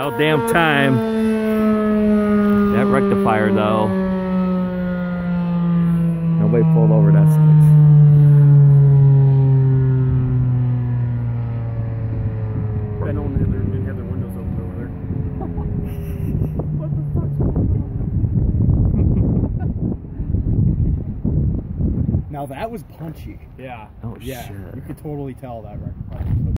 About damn time. That rectifier though. Nobody pulled over that six. I know didn't have their windows open over there. What the fuck's going on? Now that was punchy. Yeah. Oh yeah. shit. You could totally tell that rectifier.